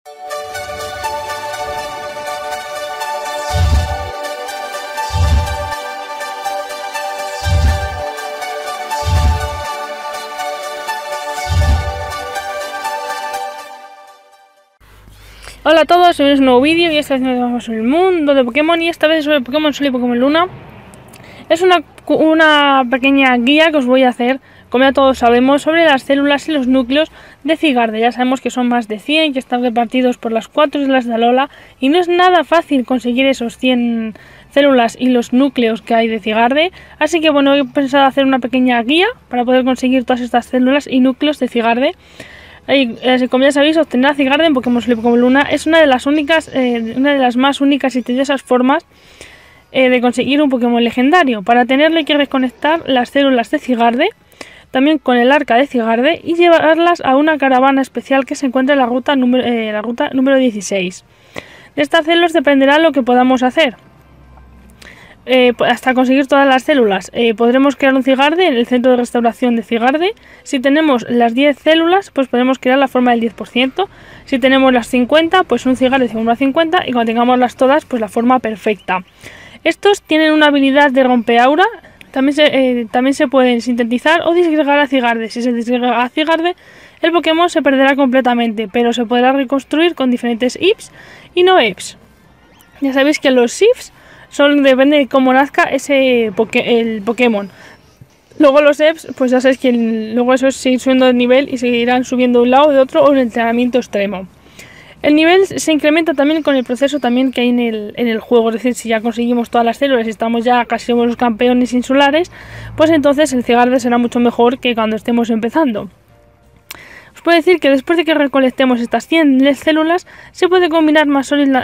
Hola a todos, hoy es un nuevo vídeo y esta vez nos vamos sobre el mundo de Pokémon y esta vez sobre Pokémon Sol y Pokémon Luna. Es una pequeña guía que os voy a hacer, como ya todos sabemos, sobre las células y los núcleos de Zygarde. Ya sabemos que son más de 100, que están repartidos por las 4 islas de Alola y no es nada fácil conseguir esos 100 células y los núcleos que hay de Zygarde. Así que bueno, he pensado hacer una pequeña guía para poder conseguir todas estas células y núcleos de Zygarde. Como ya sabéis, obtener a Zygarde en Pokémon Sol y Pokémon Luna es una de las más únicas y tediosas formas de conseguir un Pokémon legendario. Para tenerlo hay que reconectar las células de Zygarde, también con el arca de Zygarde, y llevarlas a una caravana especial que se encuentra en la ruta número 16. De estas células dependerá lo que podamos hacer. Hasta conseguir todas las células podremos crear un Zygarde en el centro de restauración de Zygarde. Si tenemos las 10 células, pues podemos crear la forma del 10%. Si tenemos las 50, pues un Zygarde de forma 50, y cuando tengamos las todas, pues la forma perfecta. Estos tienen una habilidad de rompeaura. También se pueden sintetizar o disgregar a Zygarde. Si se disgrega a Zygarde, el Pokémon se perderá completamente, pero se podrá reconstruir con diferentes IVs y no EVs. Ya sabéis que los IVs depende de cómo nazca el Pokémon. Luego los EVs, pues ya sabéis que luego eso es seguir subiendo de nivel y seguirán subiendo de un lado o de otro o en entrenamiento extremo. El nivel se incrementa también con el proceso también que hay en el juego, es decir, si ya conseguimos todas las células y estamos ya casi somos los campeones insulares, pues entonces el Zygarde será mucho mejor que cuando estemos empezando. Os puedo decir que después de que recolectemos estas 100 células, se puede combinar más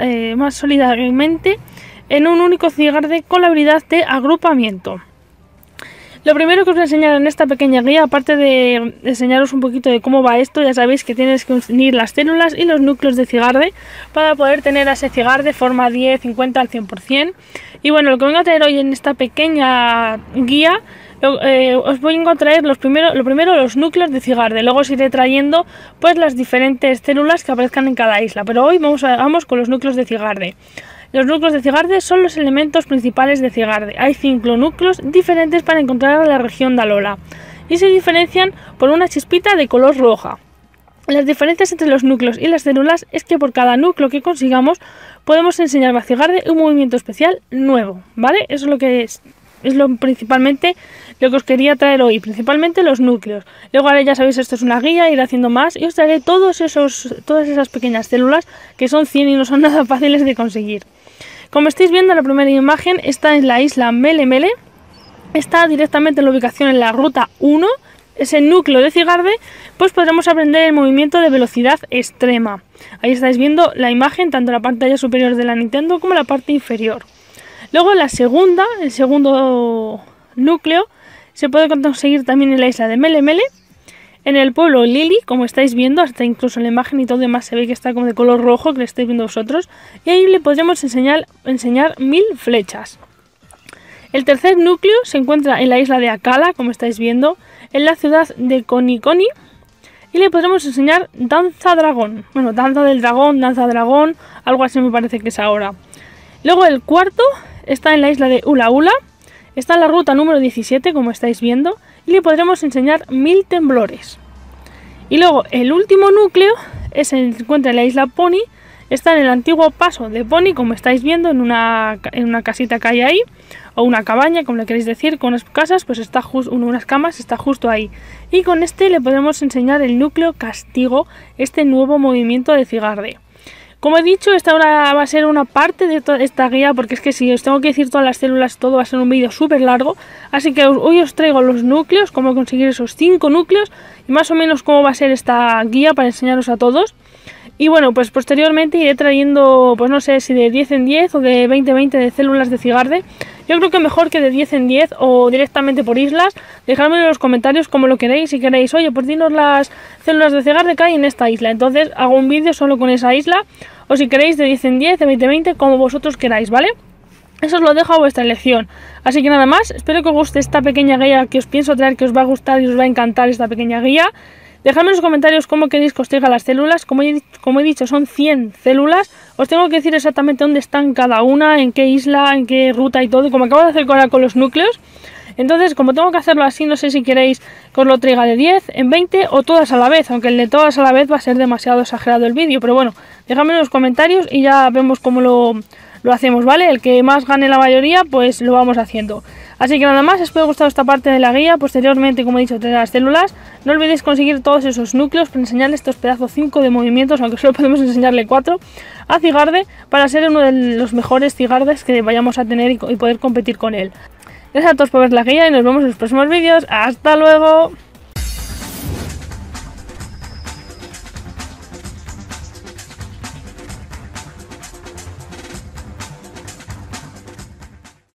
sólidamente en un único Zygarde con la habilidad de agrupamiento. Lo primero que os voy a enseñar en esta pequeña guía, aparte de enseñaros un poquito de cómo va esto, ya sabéis que tienes que unir las células y los núcleos de Zygarde para poder tener a ese Zygarde forma 10, 50 al 100%. Y bueno, lo que vengo a traer hoy en esta pequeña guía, os voy a traer lo primero los núcleos de Zygarde. Luego os iré trayendo pues las diferentes células que aparezcan en cada isla, pero hoy vamos con los núcleos de Zygarde. Los núcleos de Zygarde son los elementos principales de Zygarde. Hay 5 núcleos diferentes para encontrar la región de Alola y se diferencian por una chispita de color roja. Las diferencias entre los núcleos y las células es que por cada núcleo que consigamos podemos enseñar a Zygarde un movimiento especial nuevo, ¿vale? Eso es lo que principalmente lo que os quería traer hoy, principalmente los núcleos. Luego ahora ya sabéis, esto es una guía, iré haciendo más y os traeré todas esas pequeñas células que son 100 y no son nada fáciles de conseguir. Como estáis viendo, la primera imagen está en la isla Melemele, está directamente en la ubicación en la ruta 1, ese núcleo de Zygarde, pues podremos aprender el movimiento de velocidad extrema. Ahí estáis viendo la imagen, tanto en la pantalla superior de la Nintendo como en la parte inferior. Luego el segundo núcleo, se puede conseguir también en la isla de Melemele, en el pueblo Lili, como estáis viendo, hasta incluso en la imagen y todo demás se ve que está como de color rojo, que lo estáis viendo vosotros, y ahí le podremos enseñar 1000 flechas. El tercer núcleo se encuentra en la isla de Akala, como estáis viendo, en la ciudad de Konikoni, y le podremos enseñar Danza Dragón. Bueno, Danza del Dragón, Danza Dragón, algo así me parece que es ahora. Luego el cuarto está en la isla de Ula Ula, está en la ruta número 17, como estáis viendo, y le podremos enseñar 1000 temblores. Y luego el último núcleo se encuentra en la isla Pony, está en el antiguo paso de Pony, como estáis viendo, en una casita que hay ahí, o una cabaña, como le queréis decir, con unas casas, pues está unas camas, está justo ahí. Y con este le podemos enseñar el núcleo Castigo, este nuevo movimiento de Zygarde. Como he dicho, esta ahora va a ser una parte de toda esta guía, porque es que si os tengo que decir todas las células, todo va a ser un vídeo súper largo. Así que hoy os traigo los núcleos, cómo conseguir esos 5 núcleos y más o menos cómo va a ser esta guía para enseñaros a todos. Y bueno, pues posteriormente iré trayendo, pues no sé si de 10 en 10 o de 20 en 20 de células de Zygarde. Yo creo que mejor que de 10 en 10 o directamente por islas. Dejadme en los comentarios como lo queréis. Si queréis, oye, pues dinos las células de Zygarde que hay en esta isla. Entonces hago un vídeo solo con esa isla. O si queréis de 10 en 10, de 20 en 20, como vosotros queráis, ¿vale? Eso os lo dejo a vuestra elección. Así que nada más, espero que os guste esta pequeña guía que os pienso traer, que os va a gustar y os va a encantar esta pequeña guía. Dejadme en los comentarios cómo queréis que os traiga las células. Como he dicho, son 100 células. Os tengo que decir exactamente dónde están cada una, en qué isla, en qué ruta y todo, como acabo de hacer ahora con los núcleos. Entonces, como tengo que hacerlo así, no sé si queréis que os lo traiga de 10, en 20 o todas a la vez, aunque el de todas a la vez va a ser demasiado exagerado el vídeo, pero bueno, dejadme en los comentarios y ya vemos cómo lo hacemos, ¿vale? El que más gane la mayoría, pues lo vamos haciendo. Así que nada más, espero que os haya gustado esta parte de la guía. Posteriormente, como he dicho, de las células, no olvidéis conseguir todos esos núcleos para enseñarle estos pedazos 5 de movimientos, aunque solo podemos enseñarle 4, a Zygarde, para ser uno de los mejores Zygardes que vayamos a tener y poder competir con él. Gracias a todos por ver la guía y nos vemos en los próximos vídeos. ¡Hasta luego!